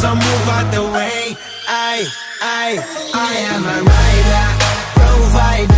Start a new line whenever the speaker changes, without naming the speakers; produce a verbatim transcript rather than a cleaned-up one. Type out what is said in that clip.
so move out the way. I, I, I am a rider, provider.